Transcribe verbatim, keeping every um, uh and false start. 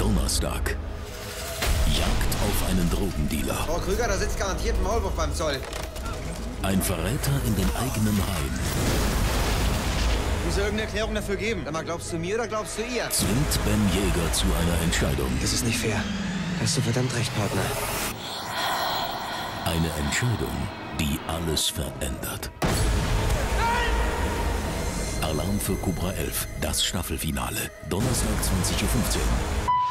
Donnerstag. Jagd auf einen Drogendealer. Frau Krüger, da sitzt garantiert ein Maulwurf beim Zoll. Ein Verräter in den eigenen Reihen. Muss es irgendeine Erklärung dafür geben? Sag mal, glaubst du mir oder glaubst du ihr? Zwingt Ben Jäger zu einer Entscheidung. Das ist nicht fair. Da hast du verdammt recht, Partner. Eine Entscheidung, die alles verändert. Alarm für Cobra elf, das Staffelfinale. Donnerstag zwanzig Uhr fünfzehn.